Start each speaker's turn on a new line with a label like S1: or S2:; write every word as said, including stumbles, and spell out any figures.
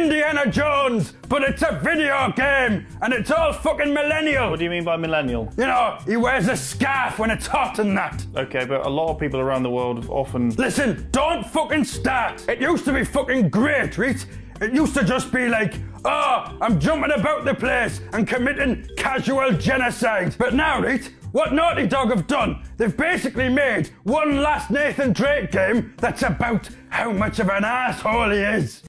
S1: Indiana Jones, but it's a video game, and it's all fucking millennial.
S2: What do you mean by millennial?
S1: You know, he wears a scarf when it's hot and that.
S2: Okay, but a lot of people around the world often...
S1: Listen, don't fucking start. It used to be fucking great, right? It used to just be like, oh, I'm jumping about the place and committing casual genocide. But now, right, what Naughty Dog have done, they've basically made one last Nathan Drake game that's about how much of an asshole he is.